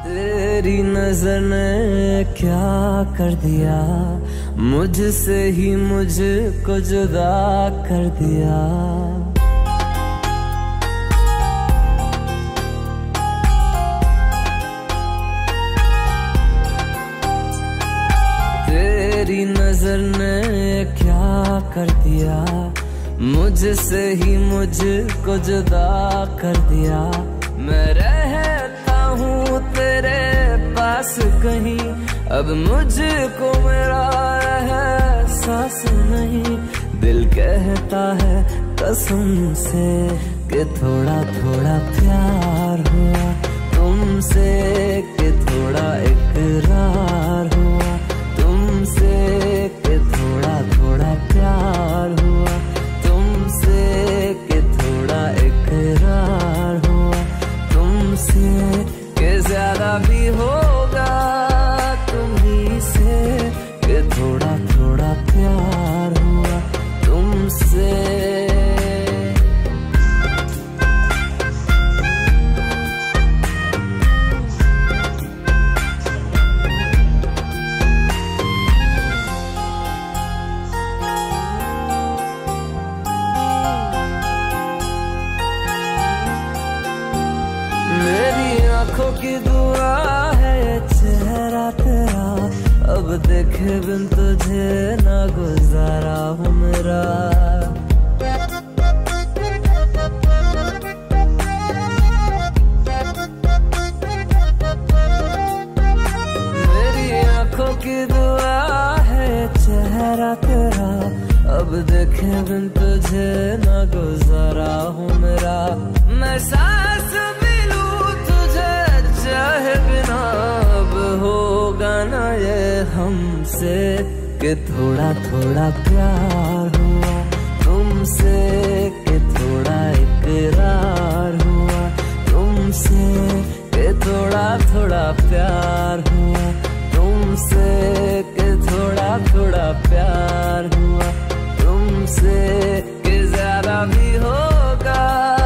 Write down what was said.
तेरी नजर ने क्या कर दिया, मुझसे ही मुझको जुदा कर दिया। तेरी नजर ने क्या कर दिया, मुझसे ही मुझको जुदा कर दिया। मैं रहता हूँ तेरे पास कहीं, अब मुझको मेरा एहसास नहीं। दिल कहता है कसम से कि थोड़ा थोड़ा प्यार हुआ तुमसे, कि थोड़ा इकरार हुआ तुमसे, कि थोड़ा थोड़ा प्यार हुआ तुमसे, कि थोड़ा इकरार हुआ तुमसे, कि ज्यादा भी होगा तुम्ही से, कि थोड़ा थोड़ा प्यार हुआ तुमसे। आँखों की दुआ है चेहरा तेरा, अब देखे बिन तुझे ना गुजारा हूँ मेरा। मेरी आँखों की दुआ है चेहरा तेरा, अब देखे बिन तुझे ना गुजारा हूँ मेरा। मैं सांस चाहे बिना अब होगा ना ये हमसे, कि थोड़ा थोड़ा प्यार हुआ तुमसे, कि थोड़ा इकरार हुआ तुमसे, कि थोड़ा थोड़ा प्यार हुआ तुमसे, कि थोड़ा थोड़ा प्यार हुआ तुमसे, कि ज्यादा भी होगा